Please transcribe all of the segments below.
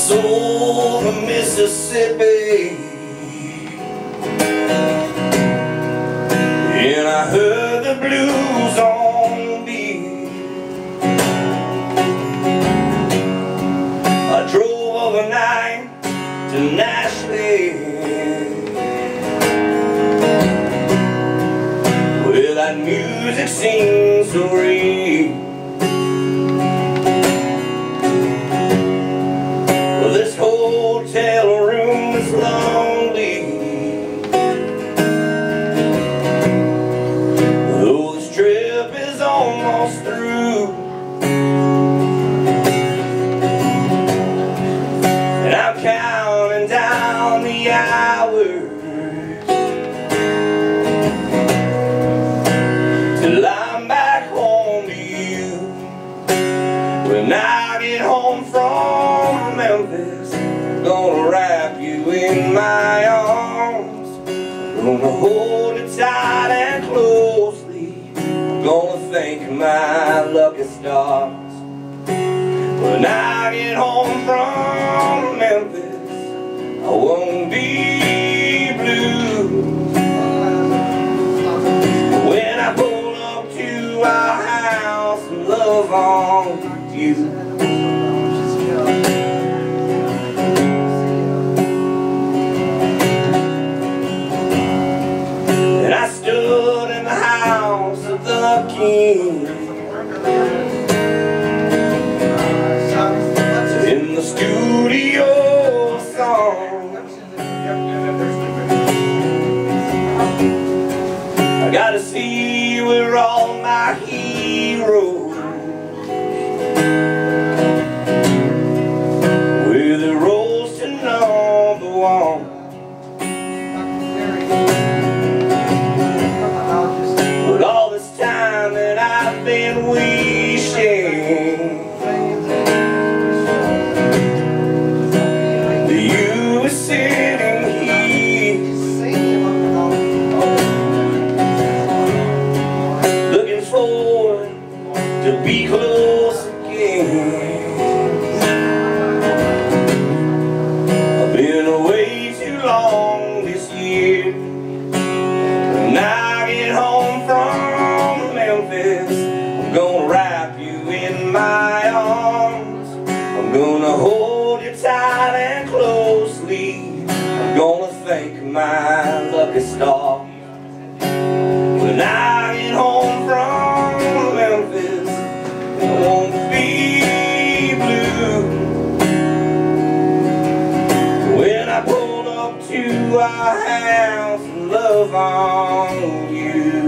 soul of Mississippi, and I heard the blues on beat. I drove overnight to Nashville, where that music seems so real. Well, this hotel room is lonely, though this trip is almost through. And I'm counting down the hours till I'm back home to you. When I get home from Memphis, I'm gonna wrap you in my arms. I'm gonna hold you tight and closely. I'm gonna thank my lucky stars. When I get home from Memphis, I won't be blue. When I pull up to our house and love on you. And I stood in the house of the king, in the studio song. I gotta see where all my heroes, where they rose to number one. But all this time that I've been wishing that you were sitting here, looking forward to be close again. I've been away too long this year. When I get home from Memphis, I'm gonna wrap you in my arms. I'm gonna hold you tight and closely. I'm gonna thank my lucky stars. When I get home from Memphis, I won't be blue. When I pull up to our house and love on you.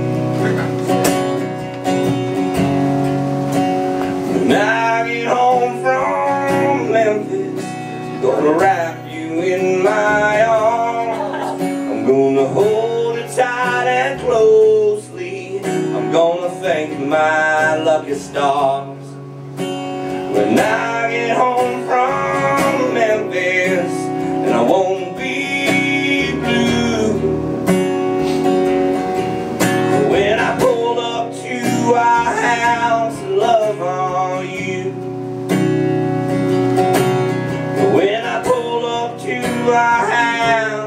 When I get home from Memphis, I'm gonna wrap you in my arms. I'm gonna hold you tight and closely. I'm gonna thank my lucky stars. When I get home from Memphis, and I won't be blue. When I pull up to our house and love on you. When I pull up to our house